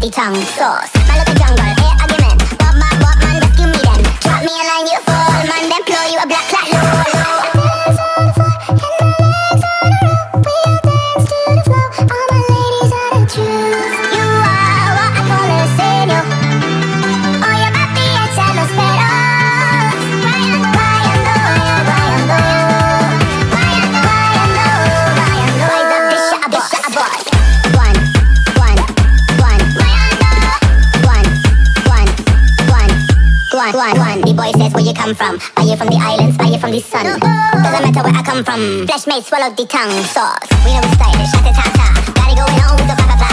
the tongue sauce. Man look a jungle, hey argument. What man, rescue me then. Drop me a line, you fall, man, then blow you a black clock low, low. Dance on the floor, and my legs on the rope. We'll dance to the flow, all my ladies are the truth. You are what I call a señor. Oh, you're my bitch, I no espero. One. The boy says, where you come from? Are you from the islands? Are you from the sun? Doesn't matter where I come from. Flesh made swallow the tongue sauce. We know we stylish, shut it, ta-ta. Got it going on with the papa.